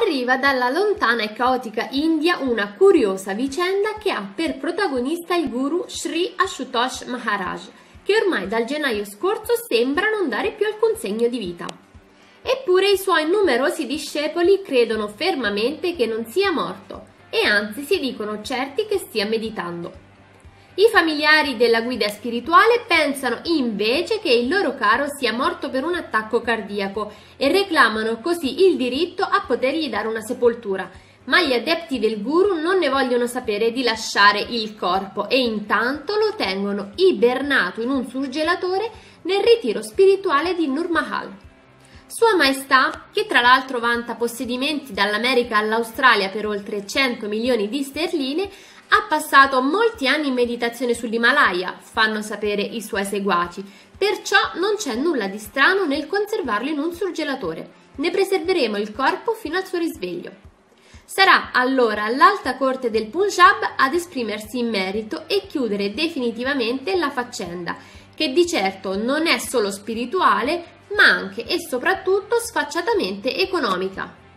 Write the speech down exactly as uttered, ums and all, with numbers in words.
Arriva dalla lontana e caotica India una curiosa vicenda che ha per protagonista il guru Sri Ashutosh Maharaj, che ormai dal gennaio scorso sembra non dare più alcun segno di vita. Eppure i suoi numerosi discepoli credono fermamente che non sia morto e anzi si dicono certi che stia meditando. I familiari della guida spirituale pensano invece che il loro caro sia morto per un attacco cardiaco e reclamano così il diritto a potergli dare una sepoltura, ma gli adepti del guru non ne vogliono sapere di lasciare il corpo e intanto lo tengono ibernato in un surgelatore nel ritiro spirituale di Nur Mahal. Sua Maestà, che tra l'altro vanta possedimenti dall'America all'Australia per oltre cento milioni di sterline, ha passato molti anni in meditazione sull'Himalaya, fanno sapere i suoi seguaci, perciò non c'è nulla di strano nel conservarlo in un surgelatore. Ne preserveremo il corpo fino al suo risveglio. Sarà allora l'Alta Corte del Punjab ad esprimersi in merito e chiudere definitivamente la faccenda, che di certo non è solo spirituale, ma anche e soprattutto sfacciatamente economica.